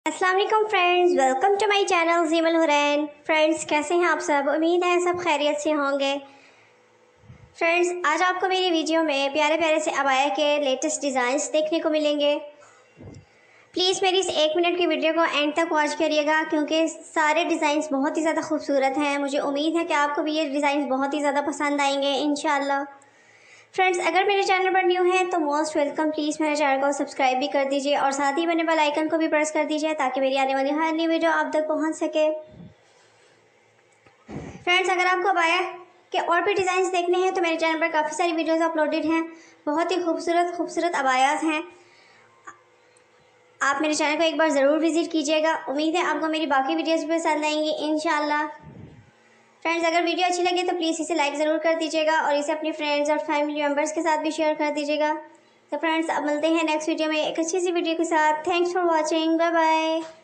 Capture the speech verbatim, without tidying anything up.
अस्सलाम वालेकुम friends, welcome to my channel Zeemal Hurain. Friends, कैसे हैं आप सब? उम्मीद है सब खैरियत से होंगे। फ्रेंड्स, आज आपको मेरी वीडियो में प्यारे प्यारे से अबाया के लेटेस्ट डिज़ाइंस देखने को मिलेंगे। प्लीज़ मेरी इस एक मिनट की वीडियो को एंड तक वॉच करिएगा, क्योंकि सारे डिज़ाइंस बहुत ही ज़्यादा खूबसूरत हैं। मुझे उम्मीद है कि आपको भी ये डिज़ाइंस बहुत ही ज़्यादा पसंद आएंगे इंशाल्लाह। फ्रेंड्स, अगर मेरे चैनल पर न्यू है तो मोस्ट वेलकम। प्लीज़ मेरे चैनल को सब्सक्राइब भी कर दीजिए और साथ ही बने बेल आइकन को भी प्रेस कर दीजिए, ताकि मेरी आने वाली हर नई वीडियो आप तक पहुंच सके। फ्रेंड्स, अगर आपको अबाया के और भी डिज़ाइंस देखने हैं तो मेरे चैनल पर काफ़ी सारी वीडियोज़ अपलोडेड हैं। बहुत ही खूबसूरत खूबसूरत अबायास हैं। आप मेरे चैनल को एक बार ज़रूर विज़िट कीजिएगा। उम्मीद है आपको मेरी बाकी वीडियोज़ भी पसंद आएंगी इंशाल्लाह। फ्रेंड्स, अगर वीडियो अच्छी लगे तो प्लीज़ इसे लाइक ज़रूर कर दीजिएगा और इसे अपने फ्रेंड्स और फैमिली मेम्बर्स के साथ भी शेयर कर दीजिएगा। तो फ्रेंड्स, अब मिलते हैं नेक्स्ट वीडियो में एक अच्छी सी वीडियो के साथ। Thanks for watching, bye bye.